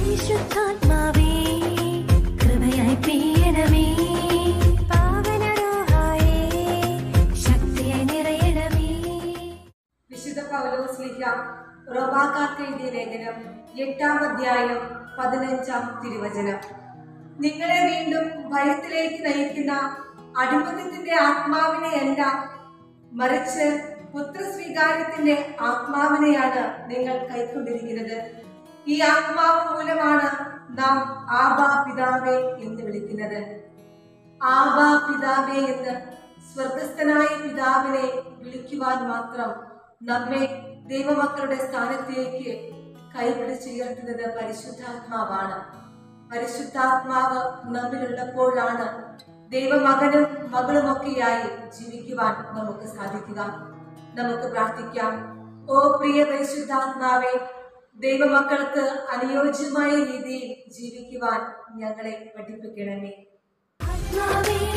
വിശുദ്ധ പൗലോസ് ശ്ലീഹ റോമാക്കാർക്ക് എഴുതിയ ലേഖനം 8-ാം അധ്യായം 15-ാം തിരുവചനം. നിങ്ങളെ വീണ്ടും ഭയത്തിലേക്ക് നയിക്കുന്ന അടിമത്തത്തിന്റെ ആത്മാവിനെയല്ല, മറിച്ച് പുത്രസ്വീകാര്യത്തിന്റെ ആത്മാവിനെയാണ് നിങ്ങൾ കൈക്കൊണ്ടിരിക്കുന്നത്. ഈ ആത്മാവ് മൂലമാണ് നാം ആബാ പിതാവേ എന്ന് വിളിക്കുന്നത്. ആബാ പിതാവേ എന്ന് സ്വർഗസ്ഥനായ പിതാവിനെ വിളിക്കുവാൻ മാത്രം നമ്മെ ദൈവമക്കളുടെ സ്ഥാനത്തേക്ക് കൈപിടിച്ചുയർത്തുന്നത് പരിശുദ്ധാത്മാവാണ്. പരിശുദ്ധാത്മാവ് നമ്മിലുള്ളപ്പോഴാണ് ദൈവമകനും മകളുമൊക്കെയായി ജീവിക്കുവാൻ നമുക്ക് സാധിക്കുക. നമുക്ക് പ്രാർത്ഥിക്കാം. ഓ പ്രിയ പരിശുദ്ധാത്മാവേ, ദൈവമക്കൾക്ക് അനുയോജ്യമായ രീതിയിൽ ജീവിക്കുവാൻ ഞങ്ങളെ പഠിപ്പിക്കണമേ.